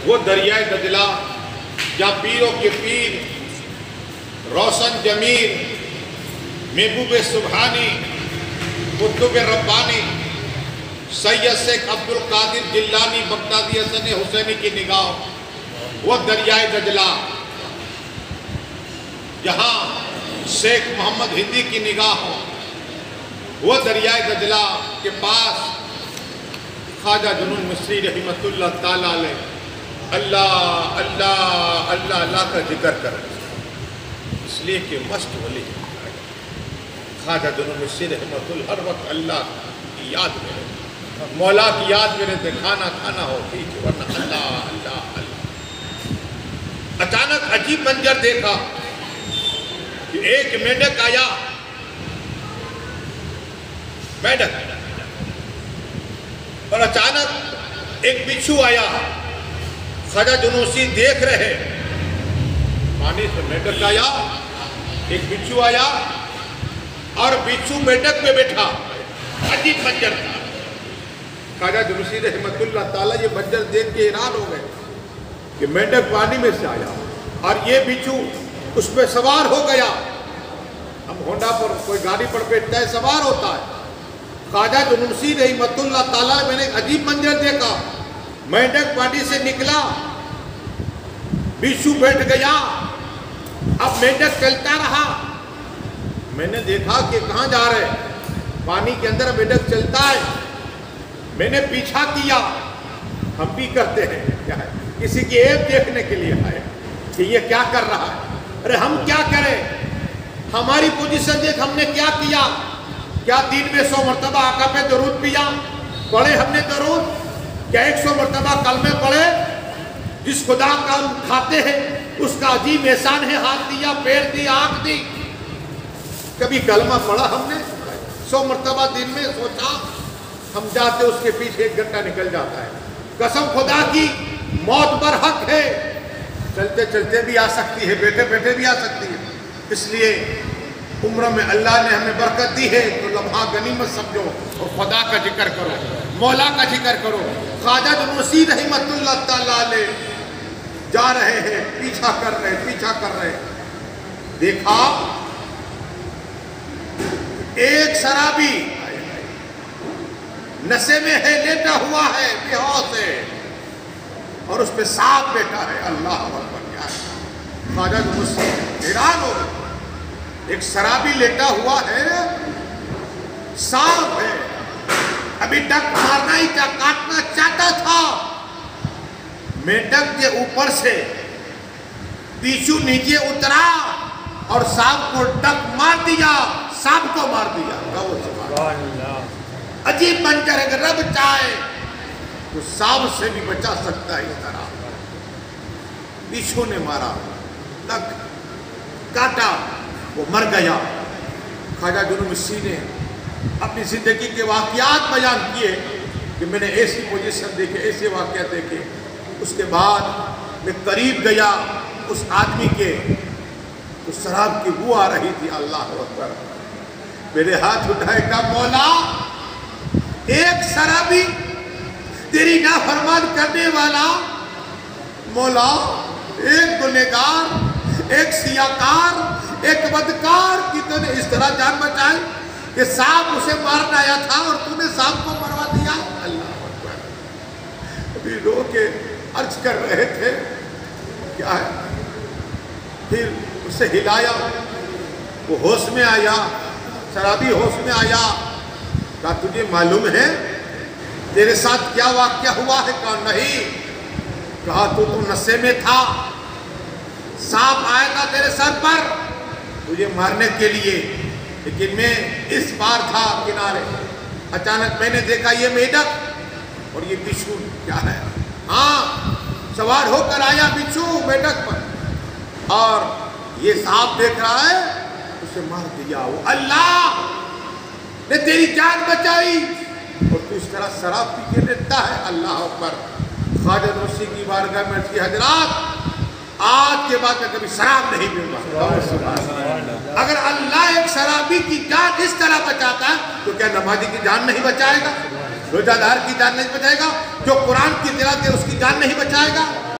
وہ دریائے دجلہ جہاں پیروں کے پیر روشن جمیل محبوب سبحانی قطب ربانی سید شیخ عبد القادر جیلانی بغدادی حسن حسینی کی نگاہ وہ دریائے دجلہ جہاں شیخ محمد ہندی کی نگاہ ہو وہ دریائے دجلہ کے پاس خواجہ جنون مصری رحمۃ اللہ تعالیٰ علیہ اللہ اللہ اللہ اللہ کا ذکر کریں، اس لیے کہ مست ولی خواجہ جنون مصری رحمۃ اللہ ہر وقت اللہ کی یاد میں رہے، مولا کی یاد میں رہتے، کھانا کھانا ہو ٹھیک ہے ورنہ اللہ اللہ اللہ۔ اچانک عجیب منظر دیکھا کہ ایک میڈک آیا، میڈک، اور اچانک ایک بچھو آیا۔ خواجہ جنوسی دیکھ رہے، پانی سے میڈک آیا، ایک بچھو آیا اور بچھو میڈک پہ بیٹھا۔ عجیب منظر تھا۔ خواجہ جنوسی رحمۃ اللہ تعالیٰ یہ منظر دیکھ کے حیران ہو گئے کہ میڈک پانی میں سے آیا اور یہ بچھو اس پہ سوار ہو گیا۔ ہم ہونڈا پر کوئی گاڑی پر بیٹھتا ہے، سوار ہوتا ہے۔ خواجہ جنوسی رحمۃ اللہ تعالیٰ میں نے ایک عجیب منظر دیکھا، میڈک پانی سے نکلا، بچھو بیٹھ گیا، اب میڈک چلتا رہا۔ میں نے دیکھا کہ کہاں جا رہے، پانی کے اندر میڈک چلتا ہے۔ میں نے پیچھا کیا، ہم بھی کرتے ہیں، کیا ہے کسی کی عیب دیکھنے کے لیے آئے کہ یہ کیا کر رہا ہے، ارے ہم کیا کریں، ہماری پوزیشن دیکھ ہم نے کیا کیا، کیا دن میں 100 مرتبہ آقا پہ درود پیا، پڑھے ہم نے درود، کیا 100 مرتبہ کلمے پڑھے، جس خدا کا ہم کھاتے ہیں اس کا عجیب احسان ہے، ہاتھ دیا، پیر دیا، آنکھ دی، کبھی کلمہ پڑھا ہم نے 100 مرتبہ دن میں، سوچا ہم جاتے اس کے پیچھے 1 گھنٹہ نکل جاتا ہے۔ قسم خدا کی موت پر حق ہے، چلتے چلتے بھی آ سکتی ہے، بیٹھے بیٹھے بھی آ سکتی ہے، اس لیے عمر میں اللہ نے ہمیں برکت دی ہے تو لمحہ غنیمت سمجھو اور خدا کا ذکر کرو، مولا کا ذکر کرو۔ خواجہ جنوسی رحمۃ اللہ تعالیٰ علیہ جا رہے ہیں، پیچھا کر رہے، دیکھا ایک شرابی نشے میں ہے، لیٹا ہوا ہے، بے ہوش ہے، اور اس پہ سانپ بیٹھا ہے۔ اللہ اکبر، کیا ہے؟ خواجہ جنوسی حیران ہو گئے، ایک شرابی لیٹا ہوا ہے، سانپ ہے، ابھی ڈک مارنا ہی کیا کاٹنا چاہتا تھا، میڈک کے اوپر سے بچھو نیچے اترا اور سانپ کو ڈک مار دیا، سانپ کو مار دیا۔ عجیب منظر ہے، اگر رب چاہے تو سانپ سے بھی بچا سکتا ہے۔ اس طرح بچھو نے مارا، ڈک کاٹا، وہ مر گیا۔ خواجہ جنون مصری نے اپنی زندگی کے واقعات بیان کیے کہ میں نے ایسی پوزیشن دیکھے، ایسے واقعات دیکھے۔ اس کے بعد میں قریب گیا اس آدمی کے، تو شراب کی بو آ رہی تھی۔ اللہ اکبر، میرے ہاتھ اٹھائے، کہا مولا ایک شرابی تیری نافرمان کرنے والا، مولا ایک گنہگار، ایک سیاکار، ایک بدکار کی تو نے اس طرح جان بچائی کہ سانپ اسے مارنا آیا تھا اور تو نے سانپ کو مروا دیا۔ اللہ اکبر، ابھی رو کے عرض کر رہے تھے کیا ہے، پھر اسے ہلایا، وہ ہوش میں آیا، شرابی ہوش میں آیا۔ کہا تجھے معلوم ہے تیرے ساتھ کیا واقعہ ہوا ہے؟ کہا نہیں۔ کہا تو نشے میں تھا، سانپ آیا تھا تیرے سر پر تجھے مارنے کے لیے، لیکن میں اس بار تھا کنارے، اچانک میں نے دیکھا یہ میڈک اور یہ بچھو کیا ہے، ہاں سوار ہو کر آیا بچھو میڈک پر، اور یہ سانپ دیکھ رہا ہے، اسے مار دیا۔ وہ اللہ نے تیری جان بچائی اور تو اس طرح شراب پی کے لیٹا ہے۔ اللہ اکبر۔ خواجہ جنوسی کی بارگاہ میں عرض کی، حضرات آج کے بعد میں کبھی شراب نہیں پیوں گا۔ اگر اللہ ایک شرابی کی جان اس طرح بچاتا ہے تو کیا نمازی کی جان نہیں بچائے گا؟ روزہ دار کی جان نہیں بچائے گا؟ جو قرآن کی تلاوت ہے اس کی جان نہیں بچائے گا؟